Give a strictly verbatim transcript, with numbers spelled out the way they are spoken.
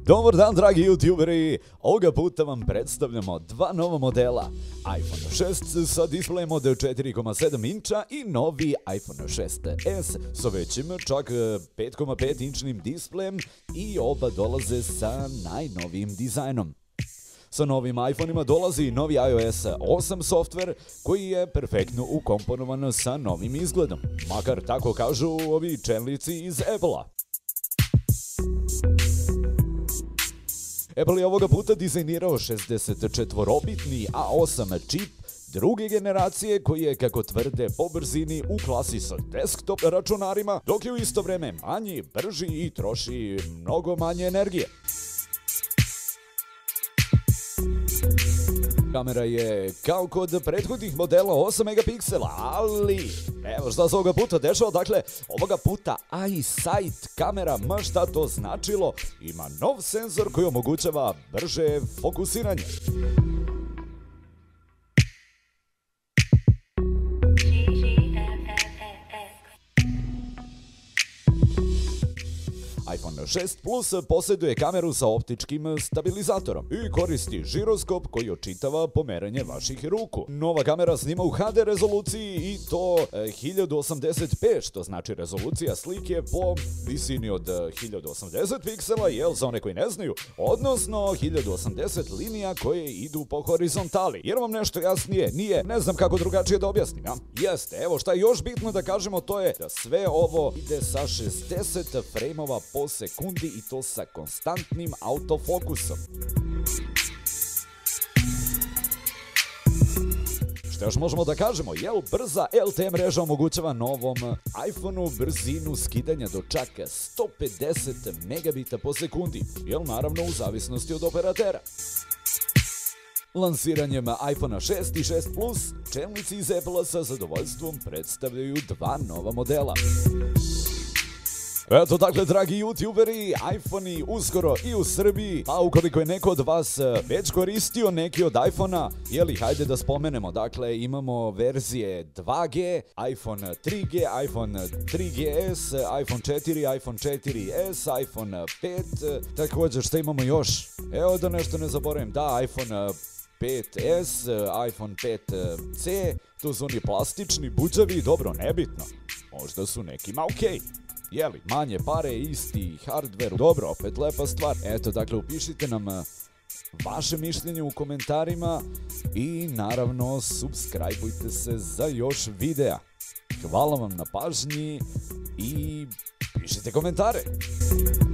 Dobar dan, dragi youtuberi! Ovoga puta vam predstavljamo dva nova modela. iPhone šest sa displejem od četiri zarez sedam inča i novi iPhone šest es sa većim, čak pet zarez pet inčnim displejem, i oba dolaze sa najnovijim dizajnom. Sa novim iPhoneima dolazi i novi iOS osam softver koji je perfektno ukomponovan sa novim izgledom. Makar tako kažu ovi čelnici iz Apple-a. Apple je ovoga puta dizajnirao šezdesetčetvorobitni A osam čip druge generacije koji je, kako tvrde, po brzini u klasi sa desktop računarima, dok je u isto vreme manji, brži i troši mnogo manje energije. Kamera je kao kod prethodnih modela osam megapiksela, ali evo šta se ovoga puta dešava. Dakle, ovoga puta iSight kamera, ma šta to značilo, ima nov senzor koji omogućava brže fokusiranje. iPhone šest Plus posjeduje kameru sa optičkim stabilizatorom i koristi žiroskop koji očitava pomeranje vaših ruku. Nova kamera snima u ha de rezoluciji i to hiljadu osamdeset p, što znači rezolucija slike po visini od hiljadu osamdeset piksela, jel, za one koji ne znaju, odnosno hiljadu osamdeset linija koje idu po horizontali. Jer vam nešto jasnije nije, ne znam kako drugačije da objasnim, ja? Jeste, evo šta je još bitno da kažemo, to je da sve ovo ide sa šezdeset frejmova po sekundi i to sa konstantnim autofokusom. Što još možemo da kažemo, jel, brza el te e mreža omogućava novom iPhoneu brzinu skidanja do čak sto pedeset megabita po sekundi, jel, naravno u zavisnosti od operatera. Lansiranjem iPhone šest i šest Plus, čelnici iz Apple-a sa zadovoljstvom predstavljaju dva nova modela. Eto, dakle, dragi youtuberi, iPhone-i uskoro i u Srbiji, a ukoliko je neko od vas već koristio neki od iPhone-a, jeli, hajde da spomenemo, dakle, imamo verzije dva ge, iPhone tri ge, iPhone tri ge es, iPhone četiri, iPhone četiri es, iPhone pet, također što imamo još, evo da nešto ne zaboravim, da, iPhone pet es, iPhone pet ce, tu su oni plastični, buđavi, dobro, nebitno, možda su nekima okej. Jeli, manje pare, isti hardware, dobro, opet lepa stvar. Eto, dakle, upišite nam vaše mišljenje u komentarima i naravno subscribeujte se za još videa. Hvala vam na pažnji i pišite komentare.